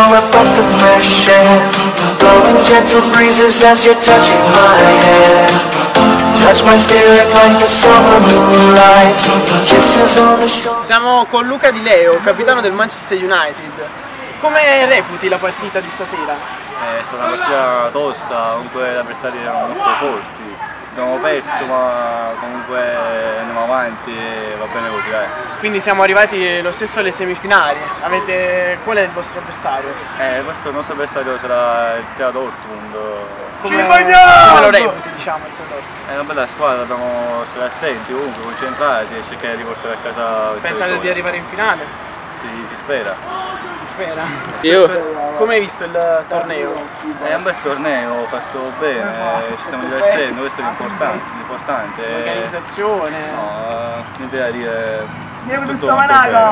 you're a breath of fresh air, blowing gentle breezes as you're touching my hair. Touch my spirit like the summer moonlight, kisses on the shore. Siamo con Luca Di Leo, capitano del Manchester United. Come reputi la partita di stasera? È stata una partita tosta, comunque gli avversari erano molto forti. Abbiamo perso, ma comunque andiamo avanti e va bene così, dai. Quindi siamo arrivati lo stesso alle semifinali. Qual è il vostro avversario? Il nostro avversario sarà il Tea Dortmund. Come lo reputi, diciamo, il Tea Dortmund? È una bella squadra, dobbiamo stare attenti, comunque concentrati e cercare di portare a casa questa Pensate vittoria. di arrivare in finale? Sì, si spera. Si spera. Io? Come hai visto il torneo? È un bel torneo, fatto bene, ci stiamo divertendo, questo è l'importante. Organizzazione. No, niente da dire. Tutto Summer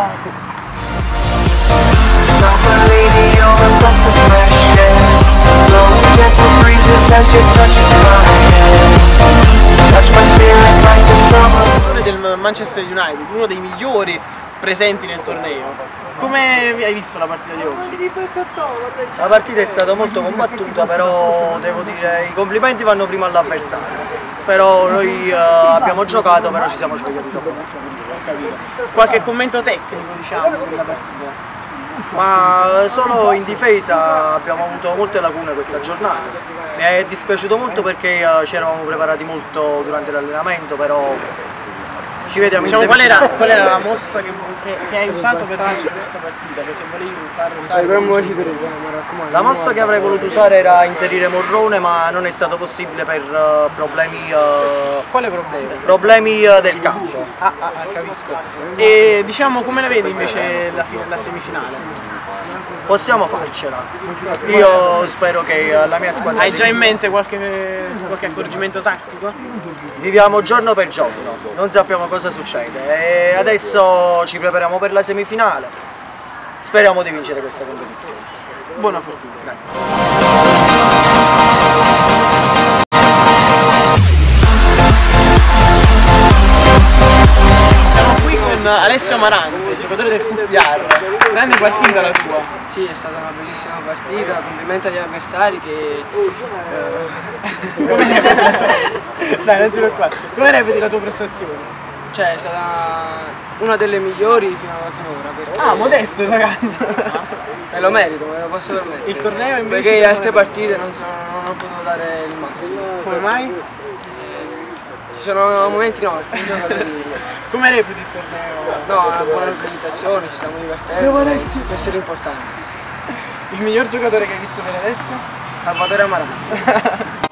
lady, you're a breath of fresh air, blowing gentle breezes as you're touching my hair. Touch my spirit like the summer. Del Manchester United, uno dei migliori presenti nel torneo. Come hai visto la partita di oggi? La partita è stata molto combattuta, però devo dire i complimenti vanno prima all'avversario. Però noi abbiamo giocato, però ci siamo svegliati troppo presto. Qualche commento tecnico, diciamo, della partita? Ma solo in difesa abbiamo avuto molte lacune questa giornata. Mi è dispiaciuto molto perché ci eravamo preparati molto durante l'allenamento, però ci vediamo Diciamo, insieme. qual era la mossa che hai usato per vincere questa partita? Perché volevi far usare La mossa che avrei voluto usare era inserire Morrone, ma non è stato possibile per problemi Quale problema? problemi del campo. Capisco. E diciamo, come la vedi invece la semifinale? Possiamo farcela. Io spero che la mia squadra... Hai già in mente qualche accorgimento tattico? Viviamo giorno per giorno, non sappiamo cosa succede e adesso ci prepariamo per la semifinale. Speriamo di vincere questa competizione. Buona fortuna. Grazie. Alessio Amarante, giocatore del QPR. Grande partita la tua. Sì, è stata una bellissima partita, complimenti agli avversari che... Come reputi la tua... Dai, non ti preoccupare. Come reputi la tua prestazione? Cioè, è stata una delle migliori finora. Perché... Ah, modesto il ragazzo. Me lo merito, me lo posso permettere. Il torneo invece... Perché le altre partite non ho potuto dare il massimo. Come mai? Ci sono momenti no, non so cosa dire. Come reputi il torneo? No, una buona organizzazione, ci stiamo divertendo, questo è l'importante. Il miglior giocatore che hai visto per adesso? Salvatore Amarante.